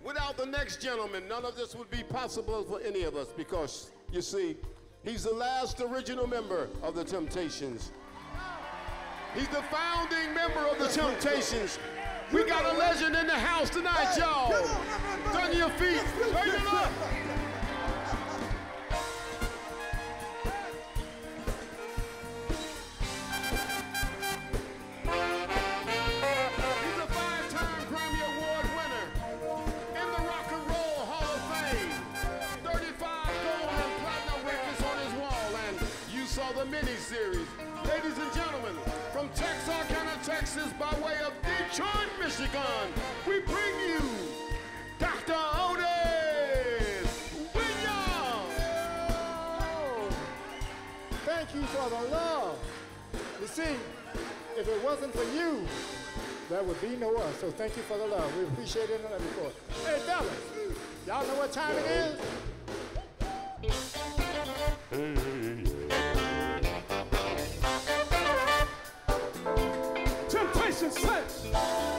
Without the next gentleman, none of this would be possible for any of us because, you see, he's the last original member of the Temptations. He's the founding member of the Temptations. We got a legend in the house tonight, y'all. Turn your feet, turn it up. He's a 5-time Grammy Award winner in the Rock and Roll Hall of Fame. 35 gold and platinum records on his wall, and you saw the mini-series. Ladies and gentlemen, from Texarkana, Texas, by way of Detroit, Michigan, we bring you Dr. Otis Williams. Thank you for the love. You see, if it wasn't for you, there would be no us. So thank you for the love. We appreciate it and love you for it. Hey, fellas, y'all know what time it is? Temptation set.